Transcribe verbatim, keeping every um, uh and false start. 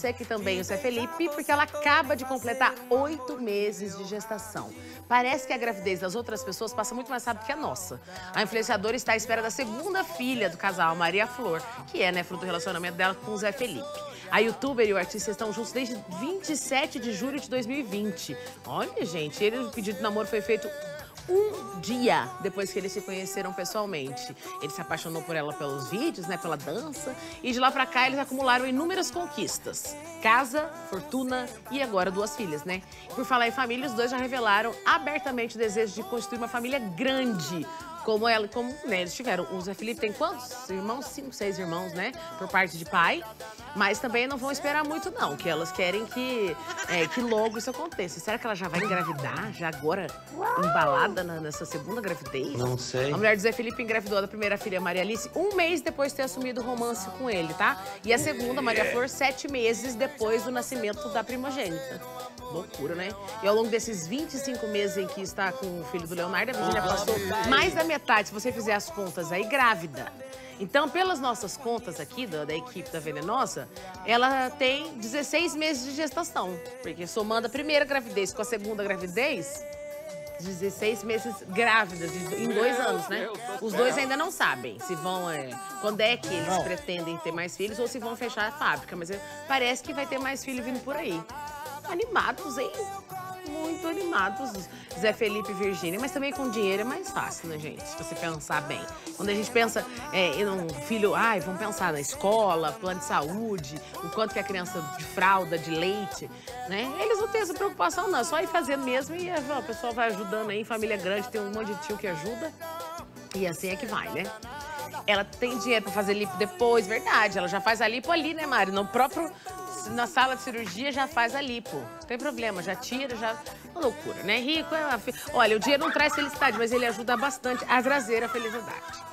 aqui também o Zé Felipe, porque ela acaba de completar oito meses de gestação. Parece que a gravidez das outras pessoas passa muito mais rápido que a nossa. A influenciadora está à espera da segunda filha do casal, Maria Flor, que é, né, fruto do relacionamento dela com o Zé Felipe. A youtuber e o artista estão juntos desde vinte e sete de julho de dois mil e vinte. Olha, gente, ele, o pedido de namoro foi feito um dia depois que eles se conheceram pessoalmente. Ele se apaixonou por ela pelos vídeos, né, pela dança. E de lá pra cá eles acumularam inúmeras conquistas. Casa, fortuna e agora duas filhas, né? E por falar em família, os dois já revelaram abertamente o desejo de construir uma família grande. Como ela, como né, eles tiveram. O Zé Felipe tem quantos irmãos? Cinco, seis irmãos, né? Por parte de pai. Mas também não vão esperar muito, não. Que elas querem que, é, que logo isso aconteça. Será que ela já vai engravidar? Já agora, embalada na, nessa segunda gravidez? Não sei. A mulher do Zé Felipe engravidou da primeira filha, Maria Alice, um mês depois de ter assumido o romance com ele, tá? E a segunda, Maria Flor, sete meses depois do nascimento da primogênita. Loucura, né? E ao longo desses vinte e cinco meses em que está com o filho do Leonardo, a Virgínia passou mais da metade, se você fizer as contas aí, grávida. Então, pelas nossas contas aqui, da, da equipe da Venenosa, ela tem dezesseis meses de gestação. Porque somando a primeira gravidez com a segunda gravidez, dezesseis meses grávidas, em dois anos, né? Os dois ainda não sabem se vão, é, quando é que eles pretendem ter mais filhos ou se vão fechar a fábrica. Mas parece que vai ter mais filho vindo por aí. Animados, hein? Muito animados, Zé Felipe e Virgínia. Mas também com dinheiro é mais fácil, né, gente? Se você pensar bem. Quando a gente pensa é, em um filho... Ai, vamos pensar na escola, plano de saúde, o quanto que a criança de fralda, de leite, né? Eles não têm essa preocupação, não. É só ir fazendo mesmo e ó, o pessoal vai ajudando aí. Família grande, tem um monte de tio que ajuda. E assim é que vai, né? Ela tem dinheiro pra fazer lipo depois, verdade. Ela já faz a lipo ali, né, Mari? No próprio... Na sala de cirurgia já faz a lipo. Não tem problema, já tira, já... Uma loucura, né? Rico é... Olha, o dinheiro não traz felicidade, mas ele ajuda bastante a trazer a felicidade.